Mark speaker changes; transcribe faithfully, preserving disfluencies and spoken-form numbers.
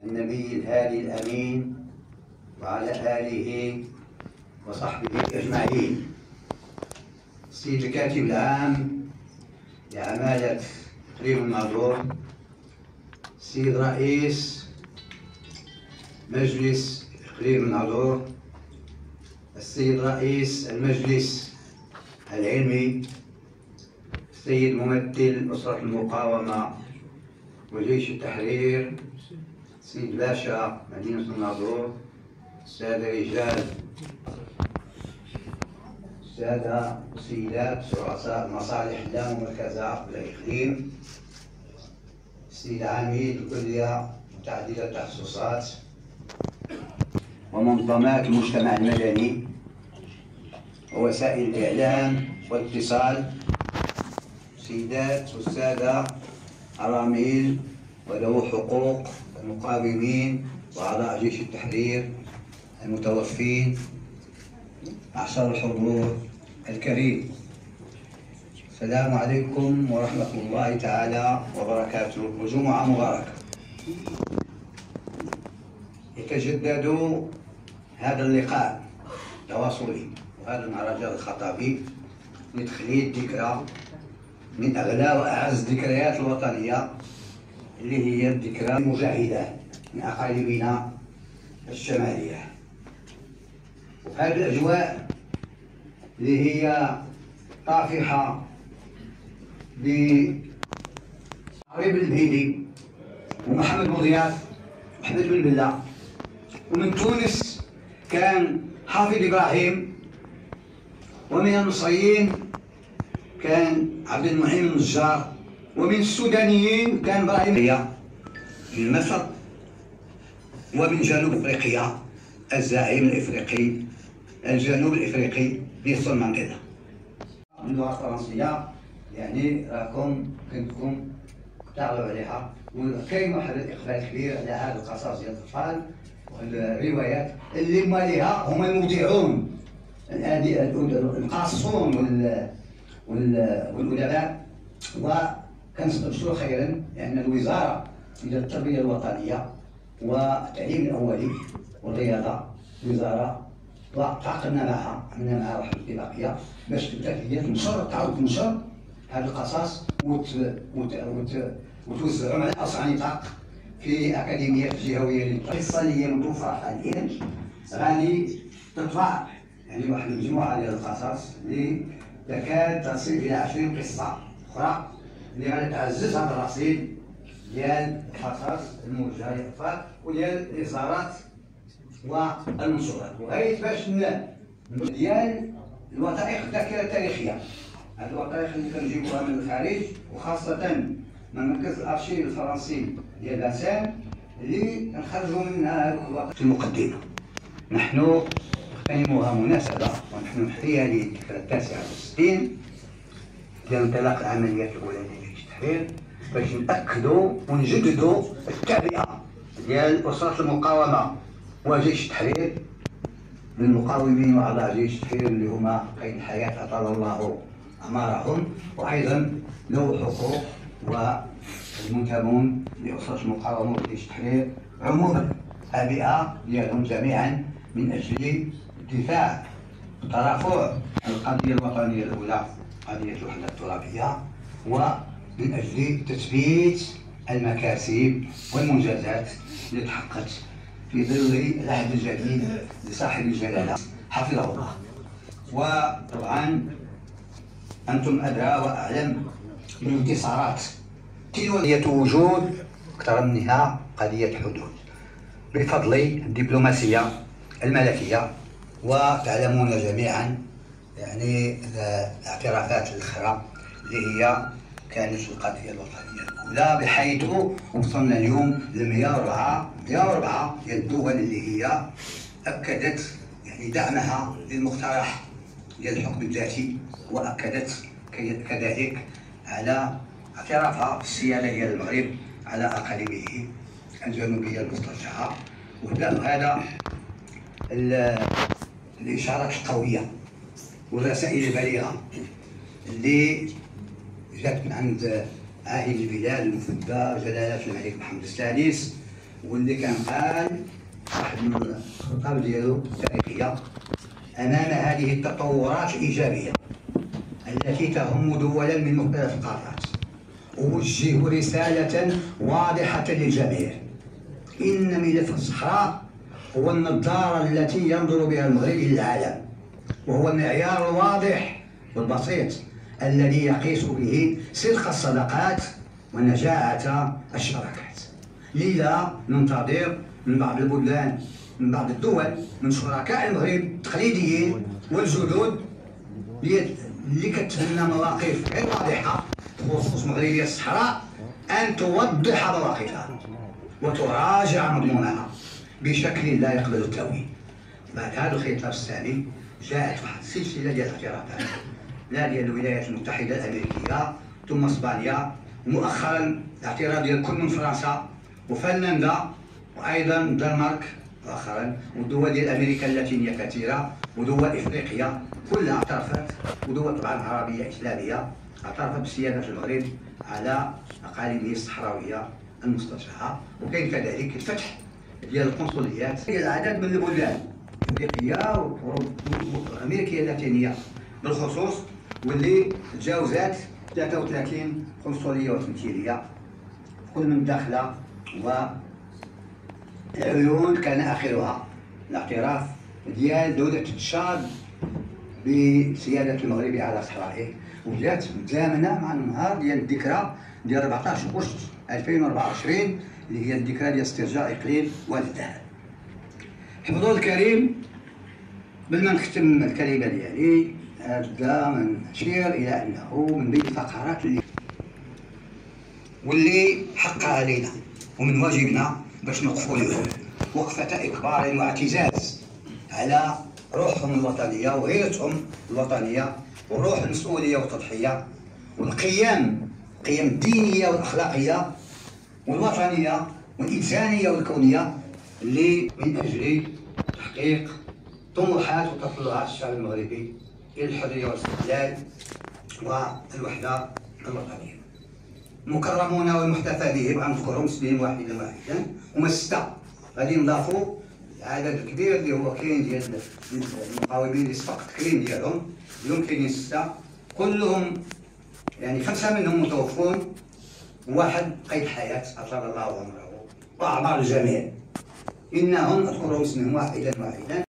Speaker 1: النبي الهادي الأمين وعلى آله وصحبه أجمعين. السيد الكاتب العام لعمالة إقليم الناظور، السيد رئيس مجلس إقليم الناظور، السيد رئيس المجلس العلمي، السيد ممثل أسرة المقاومة وجيش التحرير، السيد باشا مدينة الناظور، السادة رجال، السادة وسيدات رؤساء المصالح اللامركزة بالإقليم، السيد عميد الكلية متعددة التخصصات ومنظمات المجتمع المدني ووسائل الإعلام والاتصال، سيدات والسادة عراميل وذوي حقوق المقاومين وأعضاء جيش التحرير المتوفين، معشر الحضور الكريم، السلام عليكم ورحمة الله تعالى وبركاته وجمعة مباركة. يتجدد هذا اللقاء التواصلي وهذا المهرجان الخطابي لتخليد ذكرى من أغلى وأعز الذكريات الوطنية، اللي هي الذكرى المجاهدة من أقاليمنا الشمالية. وهذه الأجواء اللي هي طافحة بعريب البهيدي ومحمد بوضياف وأحمد بن بلة، ومن تونس كان حافظ إبراهيم، ومن المصريين كان عبد المعين النجار، ومن السودانيين كان إبراهيم، من مصر، ومن جنوب أفريقيا الزعيم الإفريقي الجنوب الإفريقي نيلسون مانديلا. باللغة الفرنسية يعني راكم كنتم تعرضوا عليها، وكاين واحد الإقبال كبير على هذا القصص ديال الأطفال والروايات اللي ماليها هما المذيعون القاصون والأدباء. وكنبشروا خيرا لأن الوزارة ديال التربية الوطنية والتعليم الأولي والرياضة وزارة وتعاقدنا معها، عملنا معها واحد الاتفاقية باش تبدا هي تنشر تعاود تنشر هذه القصص وتوزعهم على أوسع نطاق في أكاديميات جهوية للقصة اللي هي متوفرة حاليا. غادي تطلع يعني واحد المجموعة ديال القصص اللي تكاد تصل إلى عشرين قصة أخرى اللي غادي تعزز هذا الرصيد ديال القصص الموجهة للأطفال وديال الإصدارات والمنشورات، وغاية باش ديال الوثائق الذاكرة التاريخية. هذه الوثائق اللي كنجيبوها من الخارج وخاصة من مركز الأرشيف الفرنسي ديال لاسان اللي كنخرجوا منها الوثائق. المقدمة نحن نغتنمها مناسبة ونحن نحيا للذكرى التاسعة والستين ديال انطلاق العمليات الأولى لجيش التحرير باش نأكدوا ونجددوا التعبئة ديال أسرة المقاومة وجيش التحرير للمقاومين وأعضاء جيش التحرير اللي هما قيد الحياة أطال الله أعمارهم، وأيضا ذوي الحقوق والمنتمون لأسرة المقاومة وجيش التحرير عموما. التعبئة ديالهم جميعا من أجل الدفاع وترافع القضية الوطنية الأولى، قضية الوحدة الترابية، ومن أجل تثبيت المكاسب والمنجزات اللي تحققت في ظل العهد الجديد لصاحب الجلالة حفظه الله. وطبعا أنتم أدرى وأعلم بالانتصارات قضية وجود أكثر منها قضية حدود بفضل الدبلوماسية الملكية. وتعلمون جميعا يعني الاعترافات الأخرى اللي هي كانت القضية الوطنية الأولى، بحيث وصلنا اليوم ل مئة وأربعة مئة وأربعة ديال الدول اللي هي أكدت يعني دعمها للمقترح ديال الحكم الذاتي، وأكدت كذلك على اعترافها بالسيادة ديال المغرب على أقاليمه الجنوبية المسترجعة. وهذا الإشارات القوية والرسائل البليغة اللي جات من عند عاهل البلاد المفدى جلالة الملك محمد السادس واللي كان قال واحد من الخطاب ديالو التاريخيه: امام هذه التطورات الايجابيه التي تهم دولا من مختلف القارات اوجه رساله واضحه للجميع: ان ملف الصحراء هو النظاره التي ينظر بها المغرب الى العالم، وهو المعيار الواضح والبسيط الذي يقيس به صدق الصداقات ونجاعة الشراكات. لذا ننتظر من بعض البلدان، من بعض الدول، من شركاء المغرب التقليديين والجدد اللي كتبنى مواقف غير واضحة بخصوص مغربية الصحراء أن توضح مواقفها وتراجع مضمونها بشكل لا يقبل التأويل. بعد هذا الخطاب الثاني جاءت واحد السلسلة ديال الاعتراضات، لا ديال الولايات المتحدة الأمريكية ثم اسبانيا، ومؤخرا الاعتراض ديال كل من فرنسا وفنلندا وايضا الدنمارك مؤخرا، والدول ديال امريكا اللاتينيه كثيره، ودول افريقيا كلها اعترفت، ودول طبعا عربيه اسلاميه اعترفت بسياده المغرب على اقاليمه الصحراويه المستصلحه. وكاين كذلك الفتح ديال القنصليات ديال عدد من البلدان الافريقيه وامريكا اللاتينيه بالخصوص، واللي تجاوزات ثلاثة وثلاثين قنصليه وتمثيليه كل من داخله، والعيون كان اخرها الاعتراف ديال دوله تشاد بسياده المغرب على صحرائه. وجات متزامنه مع النهار ديال الذكرى ديال أربعطاش أغسطس ألفين وأربعة وعشرين اللي هي الذكرى ديال استرجاع اقليم وادي الدهر. حفظه الكريم، قبل ما نختم الكلمه ديالي هذا من نشير الى انه من بين الفقرات اللي واللي حق علينا ومن واجبنا باش نوقفوا له وقفه اكبار واعتزاز على روحهم الوطنيه وغيرتهم الوطنيه وروح المسؤوليه والتضحيه والقيم القيم الدينيه والاخلاقيه والوطنيه والانسانيه والكونيه اللي من اجل تحقيق طموحات وتطلعات الشعب المغربي الى الحريه والاستقلال والوحده الوطنيه. المكرمون والمحتفى بهم غنذكرهم سنين واحدا واحدا، هما سته غادي نضافوا عدد كبير اللي هو كاين ديال المقاومين اللي سبق التكريم ديالهم، اليوم كاينين سته كلهم، يعني خمسه منهم متوفون وواحد قيد حياه اطال الله عمره واعمار الجميع. انهم اذكرهم اسمهم واحدا واحدا.